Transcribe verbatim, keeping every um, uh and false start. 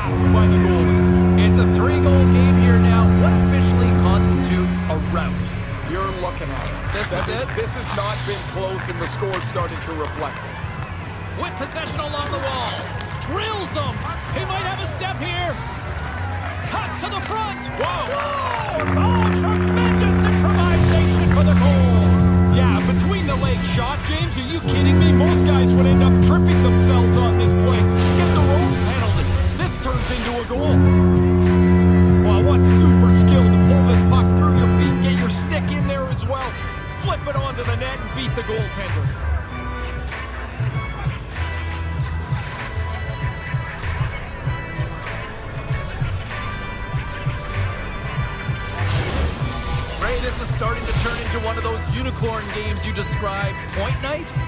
grasp by the goalie. It's a three-goal game here now. What officially constitutes a rout? You're looking at it. This That is it? This has not been close, and the score's starting to reflect it. With possession along the wall. Drills them. He might have a step here. Cuts to the front. Whoa! Oh, it's all tremendous improvisation for the goal. Yeah, between the leg shot, James, are you kidding me? Most guys would end up tripping themselves on this play. Get the rope penalty. This turns into a goal. Well, what super skill to pull this puck through your feet, get your stick in there as well, flip it onto the net and beat the goaltender. Ray, this is starting to turn into one of those unicorn games you described. Point night?